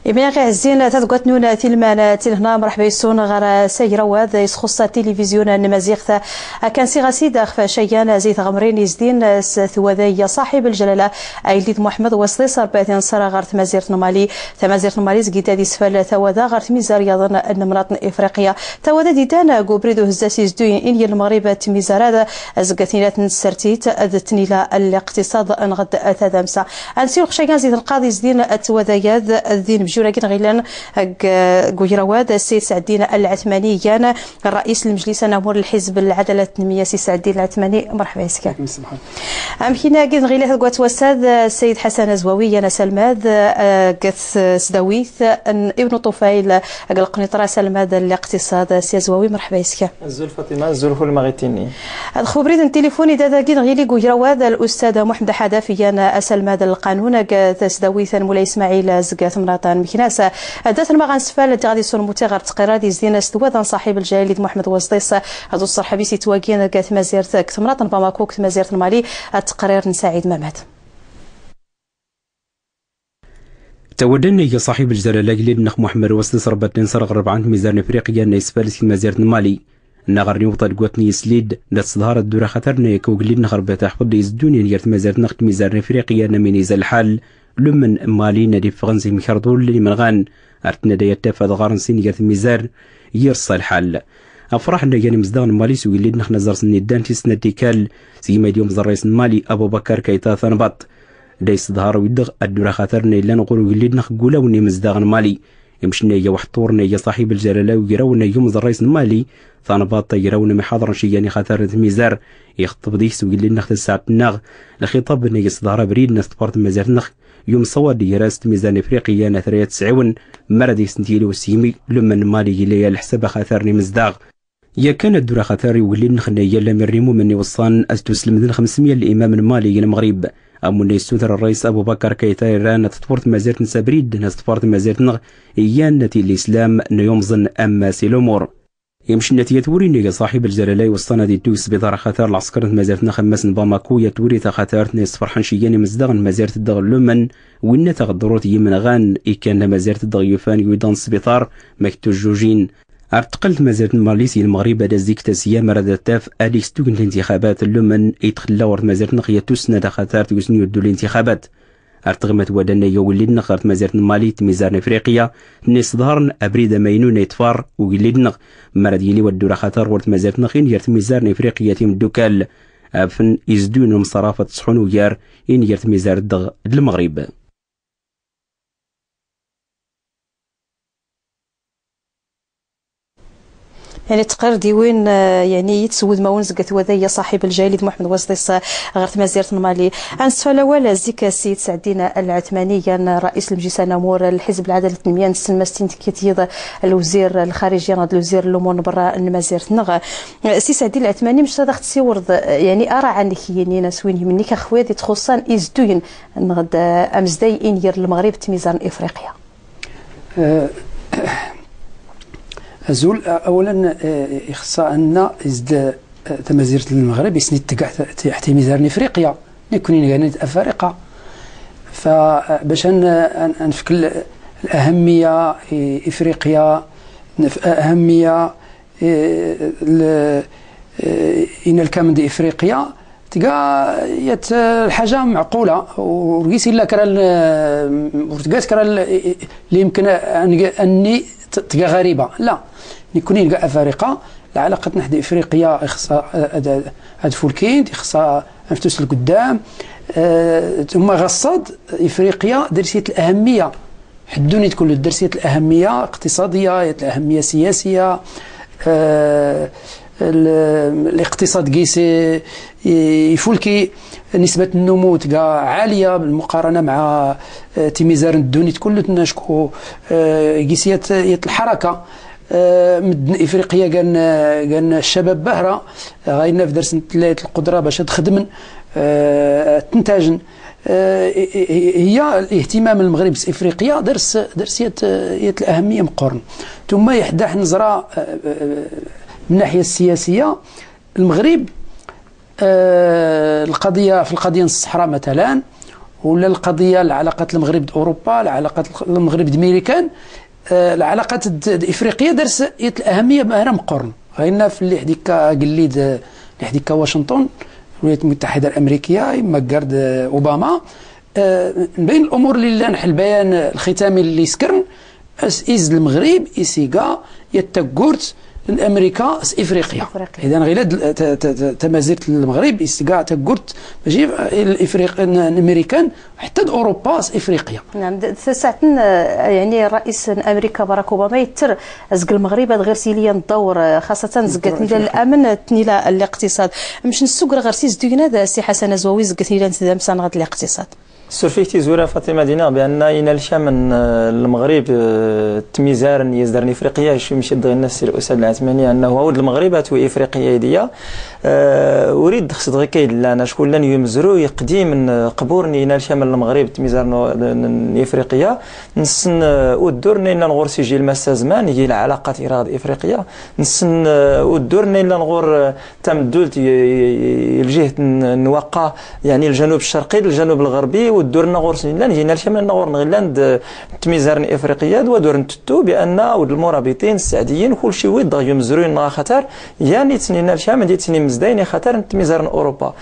إبني غير عزين تذكرت نونا تلمان تلهنا مرحبا يسون غير سيرة وهذا يسخص التلفزيون النمازيغ كان سي غسيد أخفى شيان زيت غمرين يزدين ثوذي صاحب الجلالة أيليد محمد وسطيس 40 سنة غير تمازيرت نمالي تمازيرت نمالي زكيت هذه سفل ثوذا غير تميزار يظن أن مرات إفريقيا ثوذا ديدانا قبريدو هزاسي زدوين إني المغرب تميزار هذا زكاتنيلات نسرتيت أذتنيلا الاقتصاد أنغد أثاثمسا أنسيوق شيان زيت القاضي زدين التوذيات الدين بجوراكين غيلان قويرواد السيد سعدين العثماني كان رئيس المجلس نمور الحزب العدالة التنمية سي سعدين العثماني مرحبا يسكا أمكينا كين غيلة قوات وساد السيد حسن زواوي أنا سلماد قث سداويث ابن طفيل القنيطرة سلماد الاقتصاد سي زواوي مرحبا يسكا الزول فاطمة الزول فول المغيتيني الخبريد التليفوني دادا كين غيلي قويرواد الأستاذ محمد حدافي أنا سلماد القانون قث سداويث مولاي إسماعيل زكاث مراطان مكناس دات المغان سفال غادي يصون متغير تقرار دي زين استوذا صاحب الجليل محمد وزديس هذو الصرحبي سي تواكين كاث مازيرت كتمراطن باماكو كت مازيرت المالي التقرير نساعد ممات تودن يا صاحب الجلاله جليل نخ محمد وزديس 40 سنه 4 ميزان افريقيا نيسفال سي مازيرت المالي نغرني وطل قوتني سليد دات صدهار الدوره خطرنا يكو جليل نخرب تحفظ يزدوني نيرت مازيرت نخت ميزان افريقيا نميني زي الحال لمن مالي ندي فرنسي مخردول اللي من غان ارتنا ديتا فاد غارنسي نيرت ميزار يرصى الحال افرحنا يعني مزدان مالي سوي اللي نخنا زرس ندان في سنه ديكال زي ما اليوم الرئيس المالي ابو بكر كيتا ثنبط دايس ظهر ويدغ الدوره خاطرنا الا نقولوا اللي نخقولا وني مزدان مالي يمشنا يا وحطورنا يا صاحب الجلاله ويراونا يوم الرئيس المالي ثنبط يراونا محاضر شي يعني خاطر ميزار يخطب ديس ويقول لنا خد ساعه الناغ الخطاب ني صدهر بريد ناس تبارت مازال نخ يوم صواد يراست ميزان افريقيا نثريات سعون مرد سنتيلو السيمي لمن مالي ليا الحساب خاطرني مزداغ يا كان الدوره خاطري ولي نخنا يلا مريمو مني وصان استسلم 500 الامام المالي المغرب امون يستوثر الرئيس ابو بكر كيتا ران تطورت مازالت نسابريد ناس تطورت مازالت نغ ايانتي الاسلام نيومزن اما سي الامور يمشي النتيجة توريني صاحب الجلالة وسطنا دي توس بطار خاطر العسكر مازالتنا خماس باماكو يا توري خاطر ناس فرحان شياني مزدغن مازالت الدغ لمن وين تغدروت يمن غان كان مازالت الدغ يفان ويدان سبيطار مكتو جوجين ارتقلت مازالت ماليسي المغرب هذا زيك تسيا مراد تاف اليكس توكن الانتخابات لمن يتخلى ورد مازالت نقيا توسنا خاطر توسني يدو الانتخابات ارتغمت ودنا يولي نخرت مازالت مالي ميزان افريقيا نيس ظهرن ابريد ماينون يتفار ويلي مراد يلي ودو خاطر ورد مازالت نخين يرت ميزان افريقيا تيم دوكال افن يزدون مصرافه صحون ويار ان يرت ميزان الدغ المغرب يعني تقرر ديوين يعني يتسود ماون زكات وذايا صاحب الجليل محمد وزديس غير مازيرت المالي عن السؤال الاول زيك السيد سعدين العثماني كان رئيس المجلس نمور الحزب العداله التنميه نسلمستين كيتيض الوزير الخارجيه الوزير الامور برا المازيرت نغ سي سعدين العثماني مش صدق تسيورد يعني ارى عنك يعني نسوين منك اخواتي تخصان ازدوين نغد امزداي انير المغرب تميزان افريقيا أزول أولا يخص أن إزد تمازيرت المغرب يسند تحت ميزان إفريقيا نكونين يعني أفارقة فباش نفك الأهمية إفريقيا أهمية إن الكامن دي إفريقيا تلقى الحاجة معقولة ورقيس إلا كرا ورتقاس كرا اللي يمكن أني تلقى غريبة لا نكونين كاع أفارقة العلاقة نحن إفريقيا خصها هاد فولكين خصها نفتوس لقدام ثم غصد إفريقيا درسية الأهمية حدوني تكون درسية الأهمية اقتصادية الأهمية سياسية الاقتصاد قيسي يفولكي نسبة النمو تلقى عالية بالمقارنة مع تيميزار الدوني تكون تناشكو قيسيات الحركة مدن افريقيا كان الشباب باهره غاينا في درس القدره باش تخدم تنتاج هي الاهتمام المغرب في افريقيا درس الاهميه مقارن ثم يحدح نظره من الناحيه السياسيه المغرب القضيه في القضيه الصحراء مثلا ولا القضيه العلاقات المغرب اوروبا، العلاقات المغرب الامريكان، العلاقات الافريقيه درس الاهميه بأنا مقرن غيرنا في اللي حديك قليد اللي حديك واشنطن الولايات المتحده الامريكيه مقرد اوباما. من بين الامور اللي نحل البيان الختامي اللي يسكرن إز المغرب إسيقا يتقورت الأمريكا إفريقيا. إذا غير تمازيرة المغرب إسيقا تقورت ماشي الأمريكان حتى أوروبا إفريقيا. نعم ساعتنا يعني الرئيس أمريكا باراك أوباما يتر أزق المغرب غير سيليا الدور خاصة زقتني للأمن تنيلا الاقتصاد مش نسوق غير سيز دوينا سي حسن زواوي زقتني لنتدام سنغد الاقتصاد. سورفيكتي زورا فاطمه دينا بان ينال من المغرب تميزار يزدرني افريقيا شي مشي دغ الناس الاسد العثماني انه عود المغرب تو افريقيا ديا اريد خص دغ كاين لا شكون لن يمزرو يقدي من قبور ينال من المغرب تميزار افريقيا نسن ودور نينا نغور سجل المسا زمان هي العلاقات ايراد افريقيا نسن ودور نينا نغور تم دولت الجهه النواقه يعني الجنوب الشرقي للجنوب الغربي ودورنا غورس لان جينا لشمال نغور نغلاند تميزارن افريقيا ودور نتتو بان ود المرابطين السعديين كل شيء ود يمزرون خطر يعني تنينا الشام دي تني مزدين خطر تميزارن اوروبا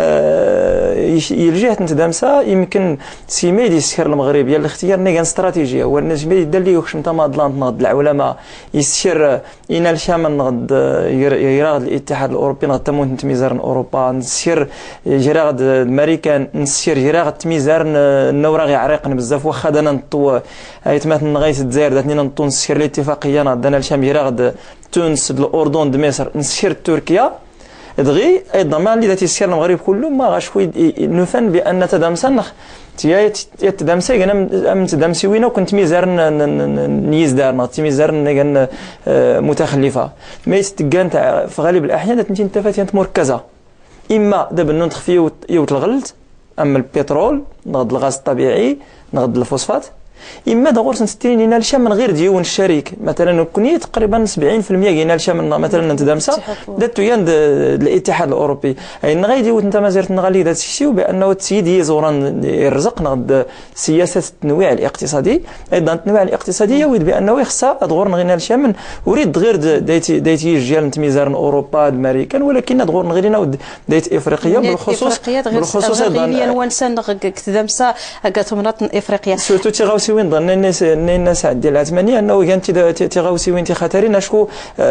الجهه نتدامسا يمكن سيمي دي سكر المغرب يا الاختيار نيغان استراتيجيه هو النجم يدير لي وخش نتا مادلاند نغد العلماء يسير ينا الشام نغد يراغد الاتحاد الاوروبي نغد تمون تميزارن اوروبا نسير جراغد الامريكان نسير جراغد تميزار النوراغي عريقن بزاف واخا دانا نطو ايتمات نغيس الجزائر داتني نطو نسير الاتفاقيه نغدنا الشام يراغد تونس الاردن مصر نسير تركيا دغي ايضا ما اللي داتي سير المغرب كله ما غاشوي نفن بان تدامسنخ يتدامسي انا ام تدامسي وين وكنت ميزار نيز دارنا تميزار نغن متخلفه ما يستكان تاع في غالب الاحيان تنتي انت مركزه اما دابا ننتخ فيه يوتلغلت اما البترول نغد الغاز الطبيعي نغد الفوسفات اما دغور سنستيني نال شام من غير ديون الشريك مثلا كوني تقريبا 70% ينال شام مثلا نتدامسا داتو ياند الاتحاد الاوروبي اي نغيدي انت ما زرت نغالي دات الشيء وبانه السيد يزوران يرزق نغد سياسه التنويع الاقتصادي ايضا التنويع الاقتصادي ويد بانه يخصها دغور نغينا شام اريد غير دايتي جيال تميزار اوروبا الامريكان ولكن دغور نغينا دايت افريقيا بالخصوص ايضا وانسان كتدامسا كتمناط افريقيا سورتو وين ظن الناس ديال العثمانيه انه كانت تيغاوسي وين خطرين اشكو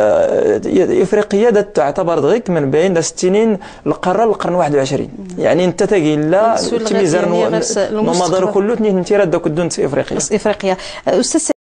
افريقيا تعتبر دغيك من بين السنين القرن 21 يعني انت تاقي لا تميزار المدار كله انت راه دوك الدون افريقيا استاذ